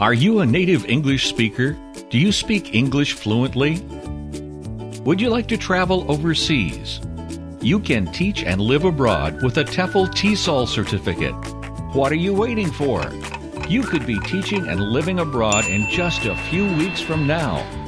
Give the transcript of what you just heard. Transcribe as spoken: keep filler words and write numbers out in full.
Are you a native English speaker? Do you speak English fluently? Would you like to travel overseas? You can teach and live abroad with a T E F L TESOL certificate. What are you waiting for? You could be teaching and living abroad in just a few weeks from now.